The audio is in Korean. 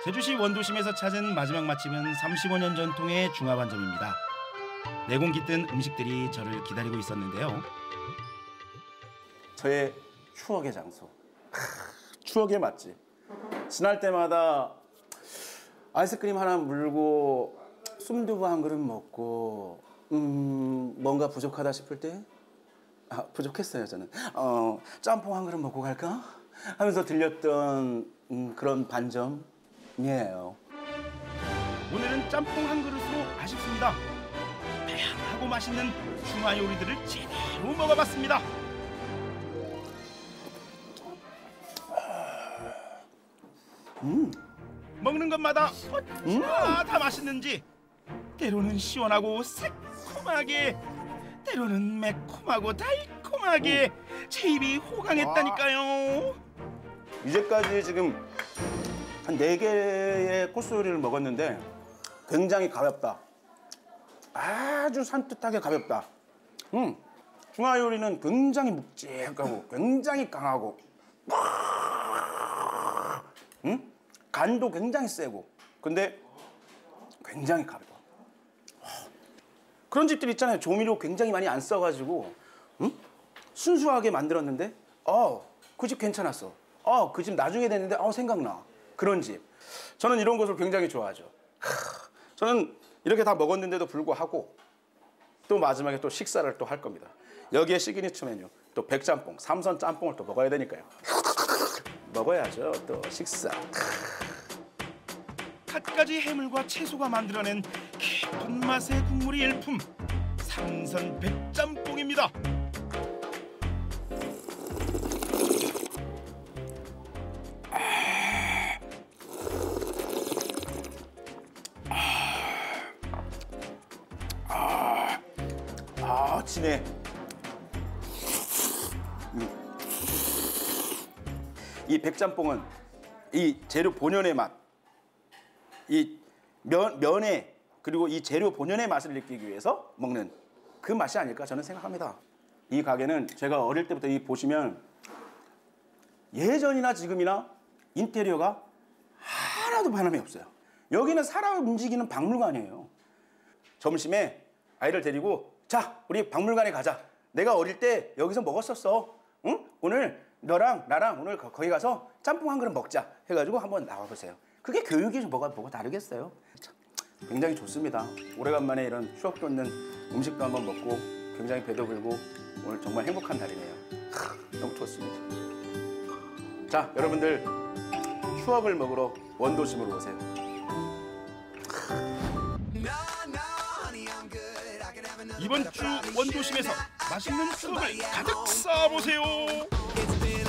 제주시 원도심에서 찾은 마지막 맛집은 35년 전통의 중화반점입니다. 내공기 뜬 음식들이 저를 기다리고 있었는데요. 저의 추억의 장소, 추억의 맛집. 지날 때마다 아이스크림 하나 물고 순두부 한 그릇 먹고 뭔가 부족하다 싶을 때 부족했어요 저는. 짬뽕 한 그릇 먹고 갈까? 하면서 들렸던 그런 반점이에요. 오늘은 짬뽕 한 그릇으로 아쉽습니다. 다양하고 맛있는 중화 요리들을 제대로 먹어봤습니다. 먹는 것마다 어찌나 다 맛있는지 때로는 시원하고 새콤하게, 때로는 매콤하고 달콤하게 제 입이 호강했다니까요. 이제까지 지금 한 4개의 코스 요리를 먹었는데 굉장히 가볍다. 아주 산뜻하게 가볍다. 중화 요리는 굉장히 묵직하고 굉장히 강하고 간도 굉장히 세고 근데 굉장히 가벼워. 그런 집들 있잖아요. 조미료 굉장히 많이 안 써가지고 순수하게 만들었는데 그 집 괜찮았어. 그 집 나중에 됐는데 생각나. 그런 집. 저는 이런 것을 굉장히 좋아하죠. 저는 이렇게 다 먹었는데도 불구하고 또 마지막에 또 식사를 또 할 겁니다. 여기에 시그니처 메뉴 또 백짬뽕, 삼선 짬뽕을 또 먹어야 되니까요. 먹어야죠. 또 식사. 갖가지 해물과 채소가 만들어낸 깊은 맛의 국물이 일품 삼선 백짬뽕입니다. 진해. 이 백짬뽕은 이 재료 본연의 맛, 이 면의 그리고 이 재료 본연의 맛을 느끼기 위해서 먹는 그 맛이 아닐까 저는 생각합니다. 이 가게는 제가 어릴 때부터 보시면 예전이나 지금이나 인테리어가 하나도 변함이 없어요. 여기는 살아 움직이는 박물관이에요. 점심에 아이를 데리고 자, 우리 박물관에 가자. 내가 어릴 때 여기서 먹었었어. 응? 오늘 너랑 나랑 오늘 거기 가서 짬뽕 한 그릇 먹자. 해가지고 한번 나와보세요. 그게 교육이 뭐가 다르겠어요? 참, 굉장히 좋습니다. 오래간만에 이런 추억 돋는 음식도 한번 먹고 굉장히 배도 불고 오늘 정말 행복한 날이네요. 너무 좋습니다. 자, 여러분들 추억을 먹으러 원도심으로 오세요. 이번 주 원도심에서 맛있는 추억을 가득 쌓아보세요.